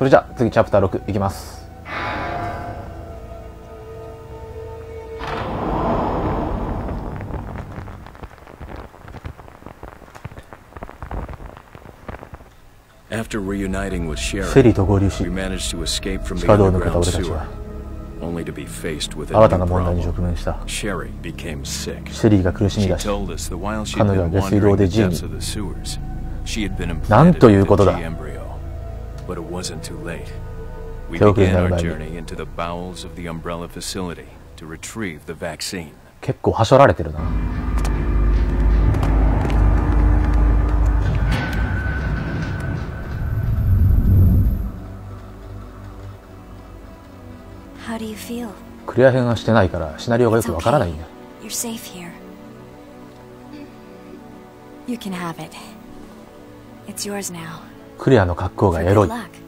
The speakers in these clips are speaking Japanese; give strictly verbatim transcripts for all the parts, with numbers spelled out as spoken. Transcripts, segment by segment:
それじゃあ次チャプターろくいきます。 シェリーと合流し、地下道を抜けた俺たちは新たな問題に直面した。シェリーが苦しみだし、彼女は下水道で G に。なんということだ。手遅れになる前に。結構はしょられてるな。クリア編はしてないからシナリオがよくわからないんだ。クリアの格好がエロい。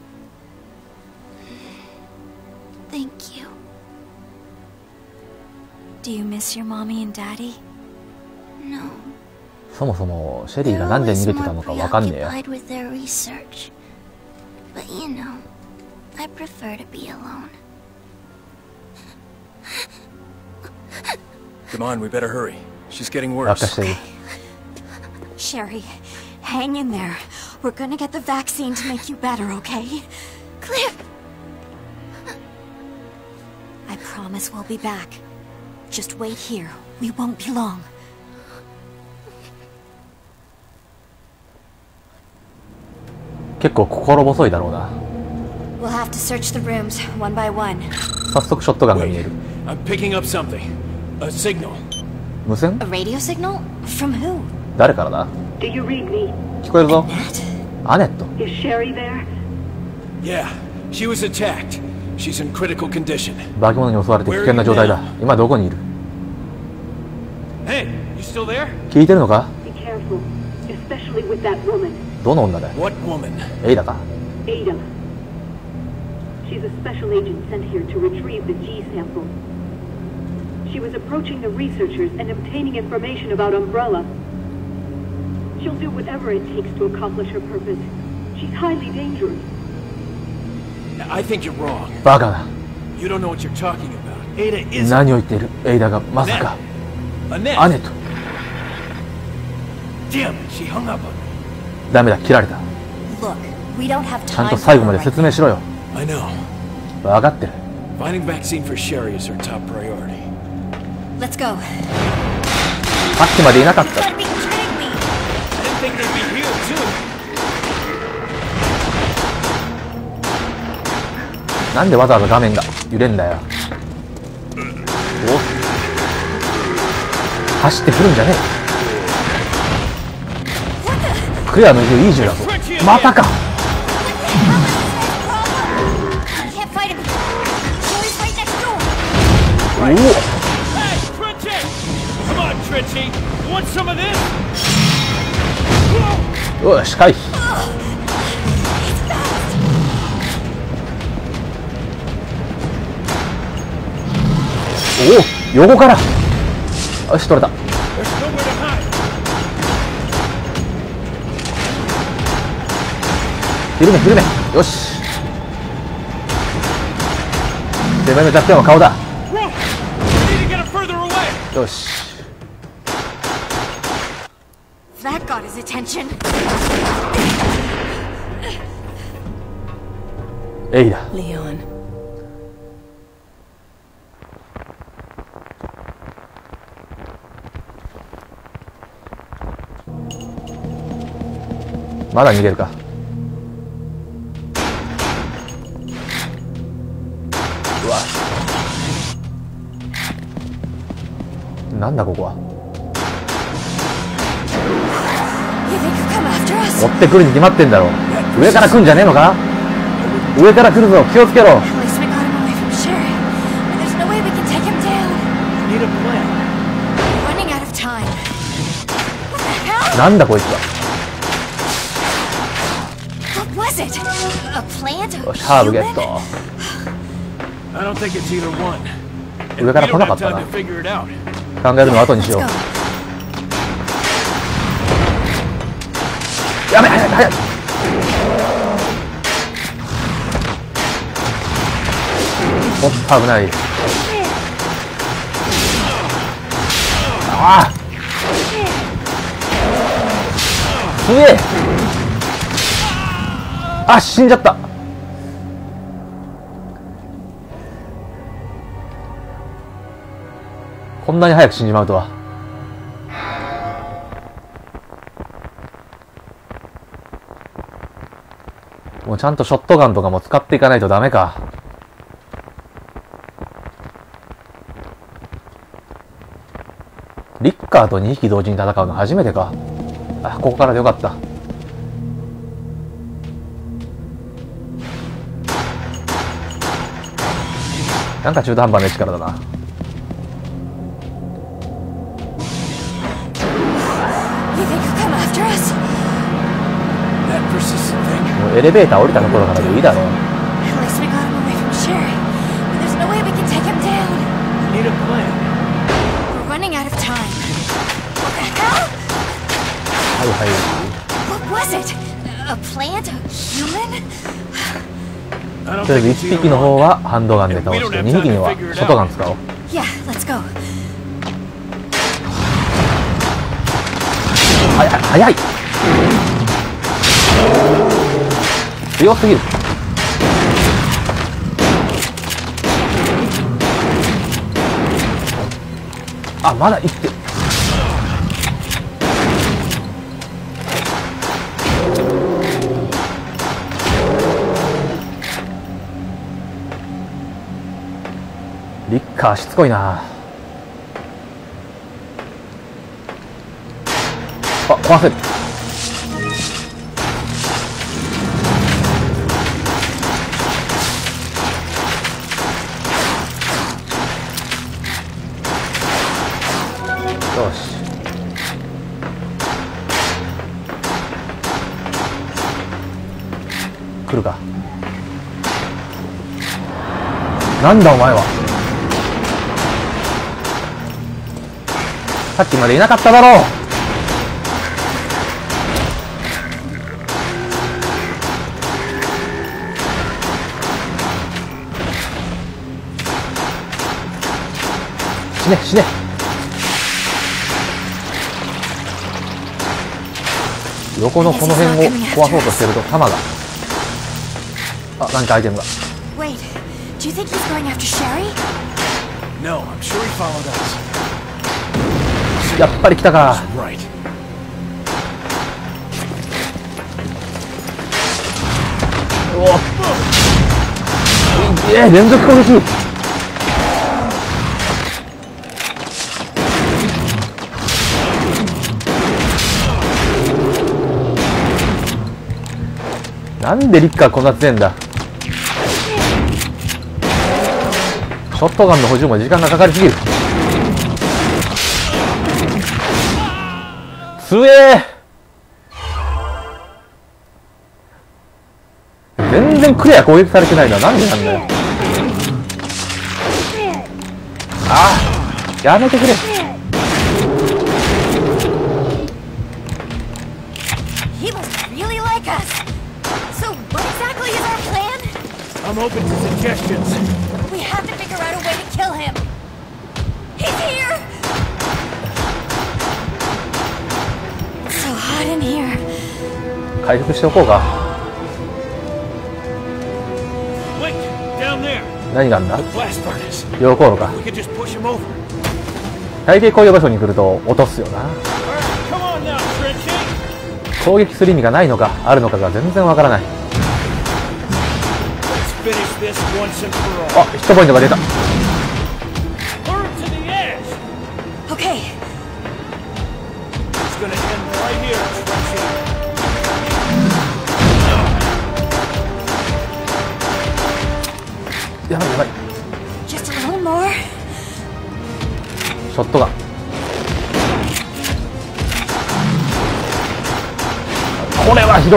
そもそもシェリーがなんで逃げてたのかわかんねえよ。 Come on, we better hurry. She's getting worse. Sherry, hang in there. We're gonna get the vaccine to make you better, okay? Clear. I promise we'll be back. Just wait here. We won't be long. 結構心細いだろうな。 We'll have to search the rooms one by one. 早速ショットガンが見える。 I'm picking up something. A signal. 無線？ A radio signal? From who? 誰からだ？ Do you read me? 聞こえるぞ。アネット。 Is Sherry there? Yeah, she was attacked. She's in critical condition. 化け物に襲われて危険な状態だ。今どこにいる？ Hey, you still there? 聞いてるのか？ Be careful, especially with that woman. どの女だよ？ What woman? エイダか？ Ada. She's a special agent sent here to retrieve the G sample. She was approaching the researchers and obtaining information about Umbrella. She'll do whatever it takes to accomplish her purpose. She's highly dangerous. I think you're wrong. バカだ。 You don't know what you're talking about. Ada is. 何を言っている？エイダがまさか。アネット。 Damn, she hung up on me. ダメだ、切られた。 Look, we don't have time. ちゃんと最後まで説明しろよ。 I know. 分かってる。 Finding vaccine for Sherry is her top priority. Let's go. さっきまでいなかった。 I didn't think they'd be here too. なんでわざわざ画面が揺れんだよ。お走ってくるんじゃねえ。クリアの銃いい銃だぞ。またか。おお。よし、回避。おお、横から。よし、取れた。ひるめひるめ。よし。てめえの弱点は顔だ。よし。 That got his attention. エイダ。 Leon. まだ逃げるか。うわ。なんだここは。追ってくるに決まってんだろ。上から来んじゃねえのか。上から来るぞ、気をつけろ。なんだこいつは。よし、ハーブゲット。上から来なかったな。考えるの後にしよう。やめ、早い早い。 おっと危ない。ああすげえ。あ、死んじゃった。こんなに早く死んじまうとは。もうちゃんとショットガンとかも使っていかないとダメか。リッカーとにひき同時に戦うの初めてか。あ、ここからでよかった。なんか中途半端な力だな。もうエレベーター降りたところからでいいだろう。はいはい。とりあえずいちぴきの方はハンドガンで倒して、にひきにはショットガン使おう。はいはい、早い。強すぎる。あ、まだ生きてる。リッカーしつこいな。あ、壊せる。よし。来るか。なんだお前は。さっきまでいなかっただろう。死ね死ね。横のこの辺を壊そうとしてると弾が。あ、何かアイテムが。やっぱり来たか。おお、えー、連続攻撃。なんでリッカーこんな強いんだ。ショットガンの補充も時間がかかりすぎる。強えー。全然クリア攻撃されてないのはなんでなんだよ。ああ、やめてくれ。 I'm open to suggestions. We have to figure out a way to kill him. He's here. It's so hot in here. 回復しておこうか。 Wait, down there. 何があんだ。 The blast furnace. 溶鉱炉か。 We could just push him over. 大抵こういう場所に来ると落とすよな。 Alright, come on now, Trenchy. 攻撃する意味がないのかあるのかが全然わからない。あ、ヒットポイントが出た。やばいやばい。ショットガン。これはひどい。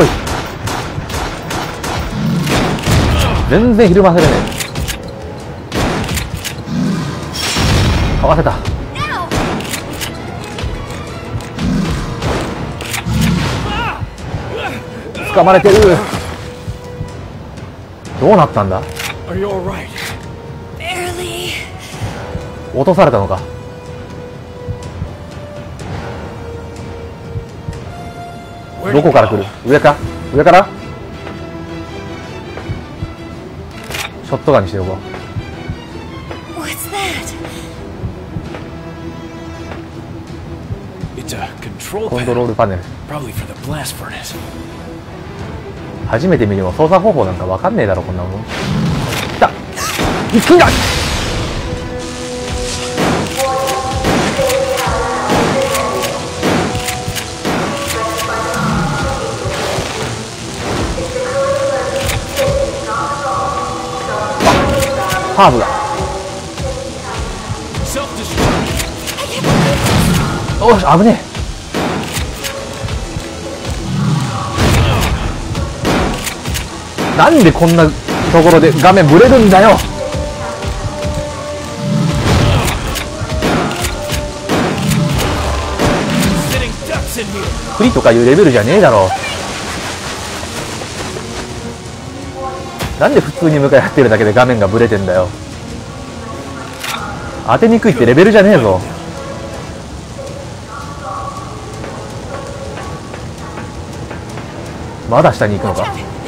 全然ひるませれねえ。かわせた。掴まれてる。どうなったんだ。 落とされたのか。どこから来る？上か？上から？ショットガンにしておこう。コントロールパネル。初めて見るも操作方法なんかわかんねえだろこんなもん。来た！見つけんだ！ハーブだ。おし、危ねえ。なんでこんなところで画面ブレるんだよ。フリとかいうレベルじゃねえだろ。なんで普通に向かい合ってるだけで画面がブレてんだよ。当てにくいってレベルじゃねえぞ。まだ下に行くのか。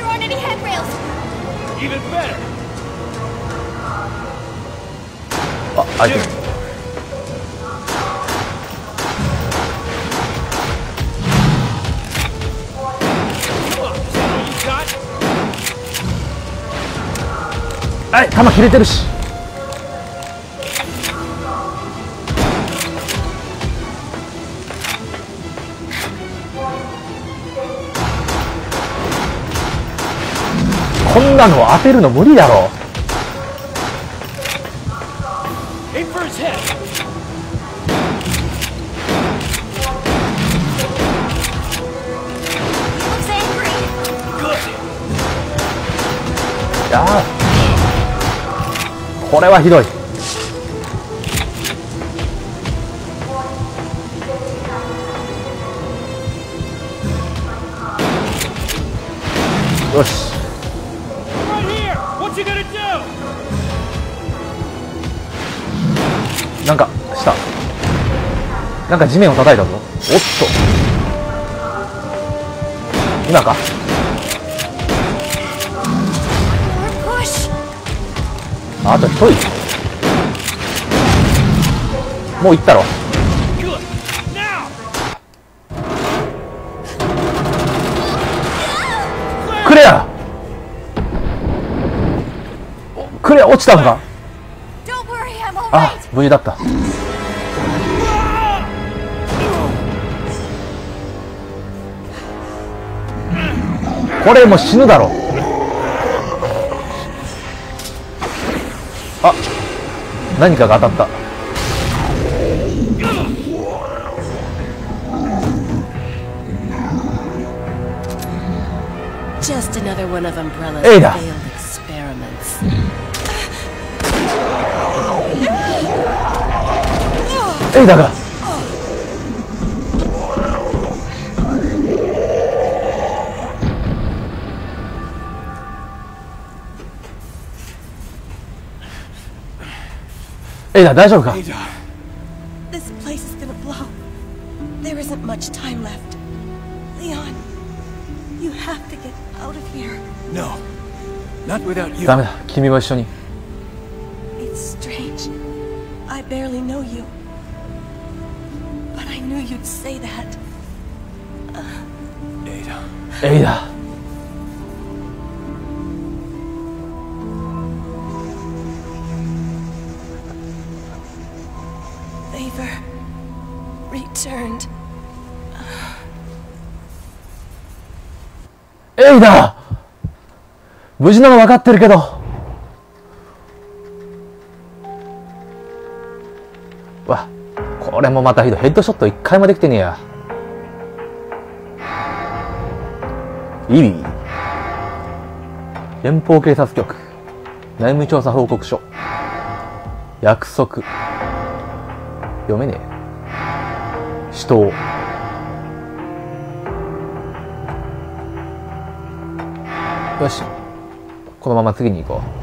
あ、アイテム。はい、弾切れてるし。こんなの当てるの無理だろ。いやー、これはひどい。よし。なんかしたなんか地面を叩いたぞ。おっと、今か。あと一人。もう行ったろ。クレアクレア落ちたのか。あ、無事だった。これもう死ぬだろ。あ、何かが当たった。エイダ。エイダが。エイダ、大丈夫か。 This place is gonna blow. There isn't much time left. Leon, you have to get out of here. No, not without you. ダメだ、君も一緒に。 It's strange. I barely know you, but I knew you'd say that. Ada. エイダ。 Returned. エイダ、無事なの分かってるけど。わ、これもまたひどい。ヘッドショット一回もできてねえや。イビー連邦警察局内務調査報告書。約束読めねえ。死闘。よし、このまま次に行こう。